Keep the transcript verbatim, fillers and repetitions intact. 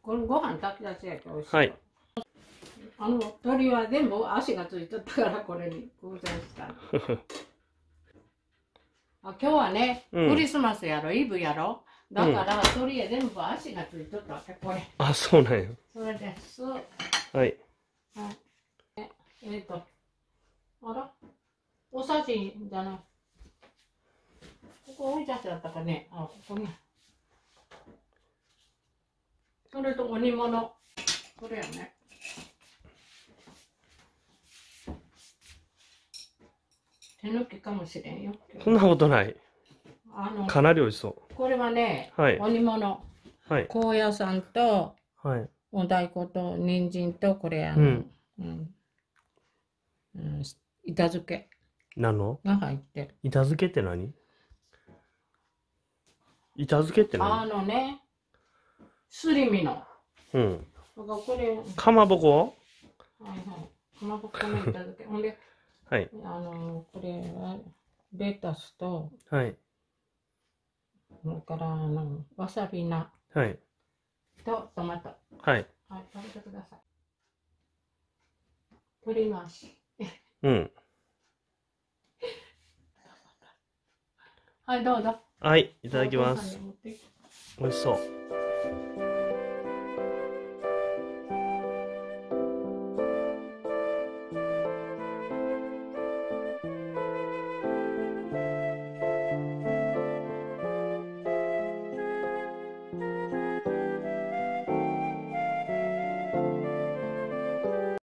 これご飯炊き出しやけど美味しい。 はい。 あの鳥は全部足がついとったからこれに偶然したの。あ、今日はね、 うん、 クリスマスやろ、イブやろ。だから、鳥へ全部足がついとったわけ、これ。 あ、そうなんや。 それです。はい。 はい。 え、えっと、あらおさじじゃない。ここ置いちゃってあったかね。あ、ここに。それとお煮物。これやね。手抜きかもしれんよ。 そんなことない。 あの、 かなり美味しそこれはね、 はい。 お煮物。 はい。 高野山と、 はい。 お大根と人参と、これあの、 うん。 うんうん、板漬けなのが入ってる。 板漬けって何？板漬けってあ何？ のね、すり身の。 うん。 だからこれ、 かまぼこ？ はいはい。かまぼこの板漬け。ほんで、 はい。 あの、これは、レタスと、 はい。 それから、あの、わさび菜はい。 とトマト。 はい。 はい、食べてください。鶏の足。 うん。 はい、どうぞ。 はい。いただきまお父さんす。 に持ってきて美味しそう。